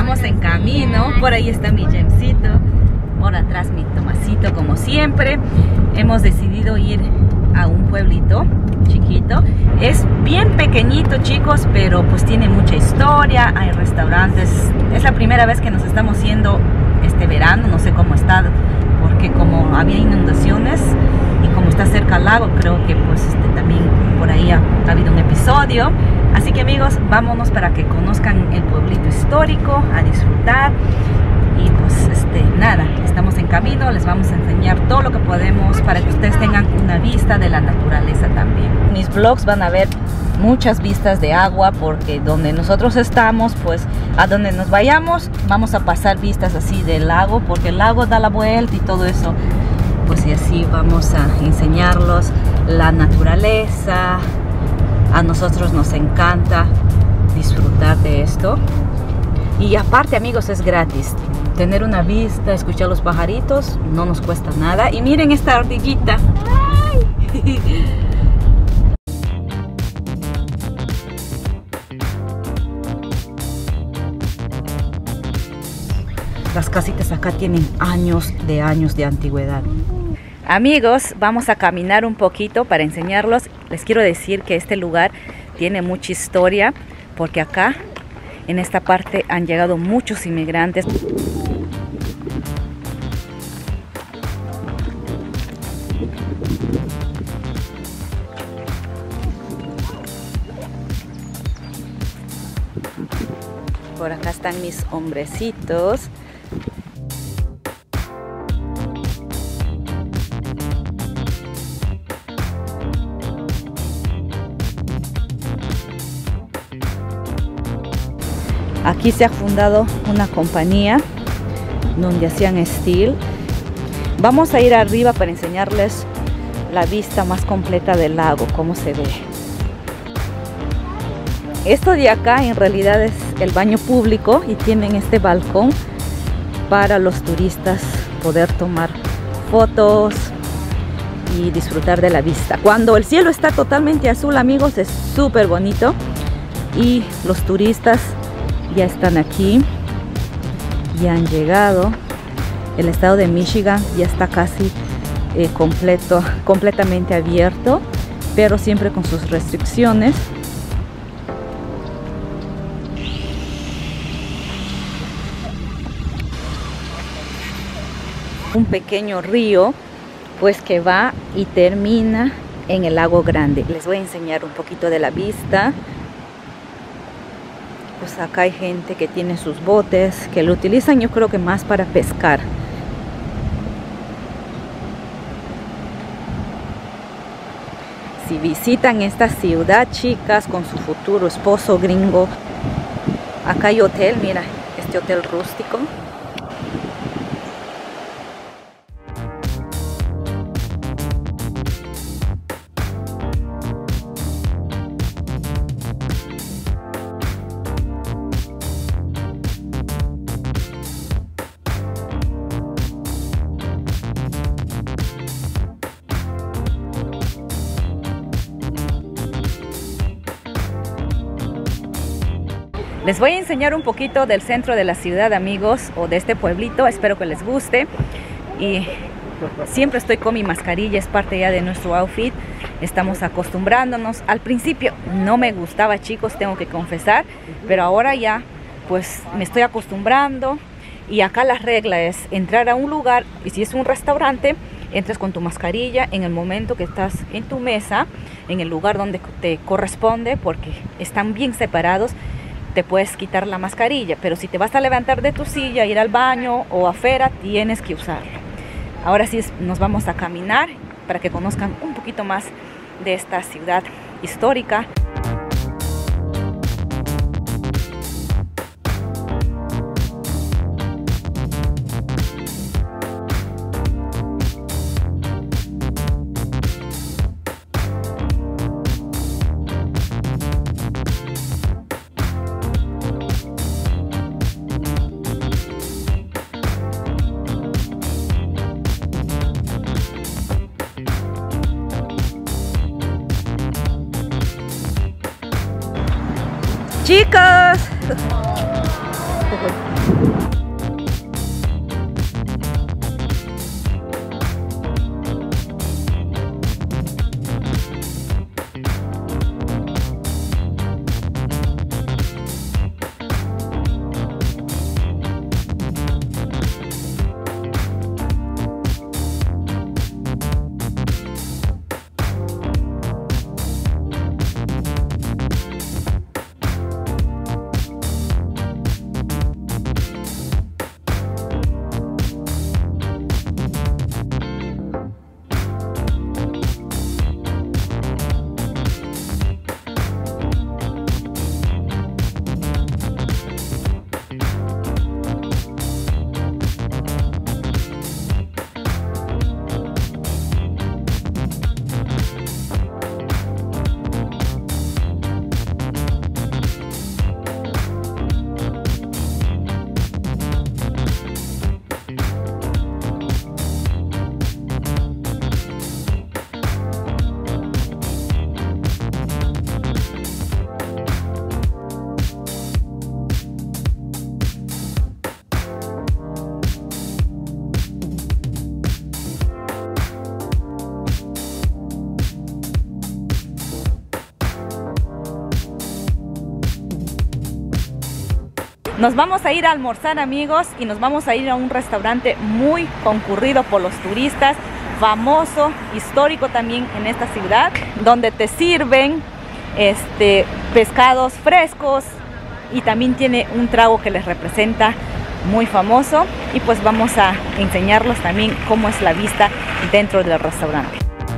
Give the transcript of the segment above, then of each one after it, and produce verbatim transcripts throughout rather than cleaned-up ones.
estamos en camino. Por ahí está mi Jemcito, por atrás mi Tomasito, como siempre. Hemos decidido ir a un pueblito chiquito. Es bien pequeñito, chicos, pero pues tiene mucha historia, hay restaurantes. Es la primera vez que nos estamos yendo este verano, no sé cómo está, porque como había inundaciones y como está cerca al lago, creo que pues este, también por ahí ha, ha habido un episodio. Así que amigos, vámonos para que conozcan el pueblito histórico, a disfrutar. Y pues este, nada, estamos en camino, les vamos a enseñar todo lo que podemos para que ustedes tengan una vista de la naturaleza también. En mis vlogs van a ver muchas vistas de agua, porque donde nosotros estamos, pues a donde nos vayamos, vamos a pasar vistas así del lago, porque el lago da la vuelta y todo eso. Pues y así vamos a enseñarlos la naturaleza. A nosotros nos encanta disfrutar de esto. Y aparte, amigos, es gratis. Tener una vista, escuchar los pajaritos, no nos cuesta nada. Y miren esta ardillita. ¡Ay! Las casitas acá tienen años de años de antigüedad. Amigos, vamos a caminar un poquito para enseñarlos. Les quiero decir que este lugar tiene mucha historia, porque acá en esta parte han llegado muchos inmigrantes. Por acá están mis hombrecitos. Aquí se ha fundado una compañía donde hacían steel. Vamos a ir arriba para enseñarles la vista más completa del lago, cómo se ve. Esto de acá en realidad es el baño público y tienen este balcón para los turistas poder tomar fotos y disfrutar de la vista. Cuando el cielo está totalmente azul, amigos, es súper bonito, y los turistas ya están aquí, ya han llegado. El estado de Michigan ya está casi eh, completo, completamente abierto, pero siempre con sus restricciones. Un pequeño río pues que va y termina en el lago Grande. Les voy a enseñar un poquito de la vista. Pues acá hay gente que tiene sus botes, que lo utilizan yo creo que más para pescar. Si visitan esta ciudad, chicas, con su futuro esposo gringo, acá hay hotel, mira, este hotel rústico. Les voy a enseñar un poquito del centro de la ciudad, amigos, o de este pueblito. Espero que les guste. Y siempre estoy con mi mascarilla, es parte ya de nuestro outfit. Estamos acostumbrándonos. Al principio no me gustaba, chicos, tengo que confesar, pero ahora ya pues me estoy acostumbrando. Y acá la regla es entrar a un lugar, y si es un restaurante, entras con tu mascarilla en el momento que estás en tu mesa, en el lugar donde te corresponde, porque están bien separados. Te puedes quitar la mascarilla, pero si te vas a levantar de tu silla, ir al baño o afuera, tienes que usarlo. Ahora sí nos vamos a caminar para que conozcan un poquito más de esta ciudad histórica. Chicos, Nos vamos a ir a almorzar, amigos, y nos vamos a ir a un restaurante muy concurrido por los turistas, famoso, histórico también en esta ciudad, donde te sirven este, pescados frescos y también tiene un trago que les representa muy famoso, y pues vamos a enseñarlos también cómo es la vista dentro del restaurante.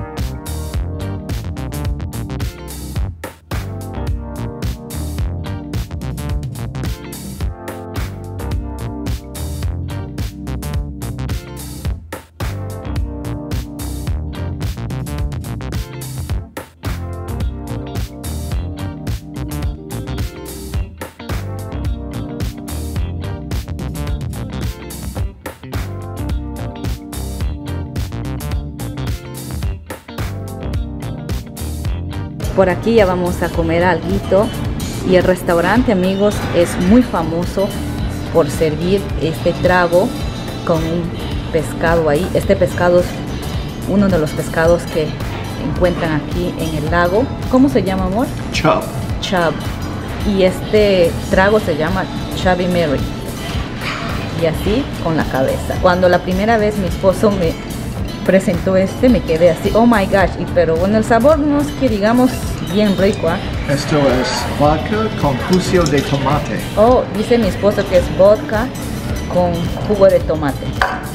Por aquí ya vamos a comer alguito, y el restaurante, amigos, es muy famoso por servir este trago con un pescado ahí. Este pescado es uno de los pescados que encuentran aquí en el lago. ¿Cómo se llama, amor? Chub. Chub. Y este trago se llama Chubby Mary. Y así con la cabeza. Cuando la primera vez mi esposo me presentó este, me quedé así, oh my gosh, y pero bueno, el sabor no es que digamos bien rico, ¿eh? Esto es vodka con jugo de tomate. Oh, dice mi esposo que es vodka con jugo de tomate.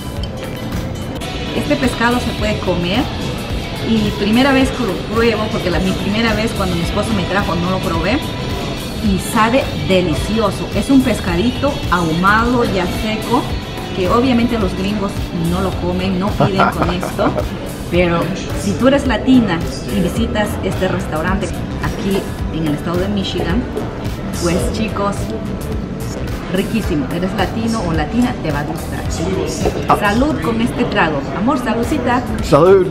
Este pescado se puede comer, y primera vez que lo pruebo, porque la, mi primera vez cuando mi esposo me trajo no lo probé, y sabe delicioso. Es un pescadito ahumado ya seco, que obviamente los gringos no lo comen, no piden con esto, pero si tú eres latina y visitas este restaurante aquí en el estado de Michigan, pues chicos, riquísimo. Eres latino o latina, te va a gustar. Salud con este trago. Amor, saludcita. Salud.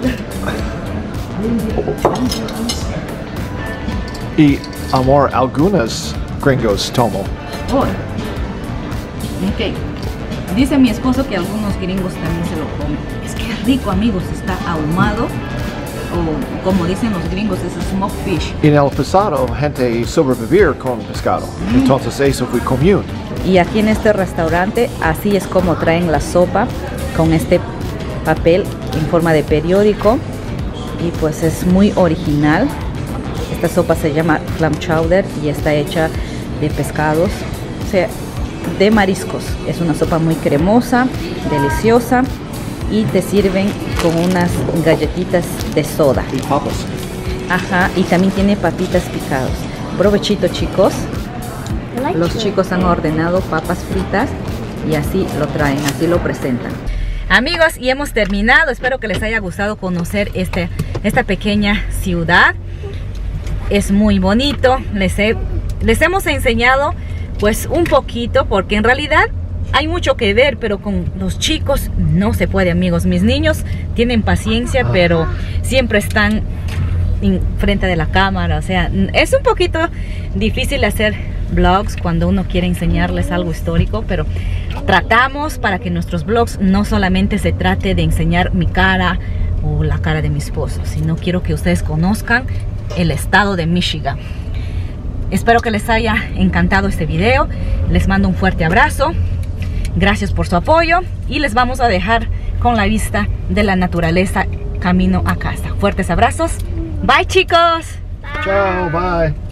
Y amor, algunos gringos tomo. Oh. Ok. Dice mi esposo que algunos gringos también se lo comen. Es que es rico, amigos, está ahumado, o como dicen los gringos, es smoked fish. En el pasado, gente sobrevivir con pescado, mm. entonces eso fue común. Y aquí en este restaurante, así es como traen la sopa, con este papel en forma de periódico, y pues es muy original. Esta sopa se llama clam chowder y está hecha de pescados, o sea, de mariscos. Es una sopa muy cremosa, deliciosa, y te sirven con unas galletitas de soda. Y papas. Ajá, y también tiene papitas picadas. Provechito, chicos. Los chicos han ordenado papas fritas y así lo traen, así lo presentan. Amigos, y hemos terminado. Espero que les haya gustado conocer este, esta pequeña ciudad. Es muy bonito. Les, he, les hemos enseñado pues un poquito, porque en realidad hay mucho que ver, pero con los chicos no se puede, amigos. Mis niños tienen paciencia, pero siempre están en frente de la cámara. O sea, es un poquito difícil hacer vlogs cuando uno quiere enseñarles algo histórico, pero tratamos para que nuestros vlogs no solamente se trate de enseñar mi cara o la cara de mi esposo, sino quiero que ustedes conozcan el estado de Michigan. Espero que les haya encantado este video. Les mando un fuerte abrazo. Gracias por su apoyo. Y les vamos a dejar con la vista de la naturaleza camino a casa. Fuertes abrazos. Bye, chicos. Bye. Chao, bye.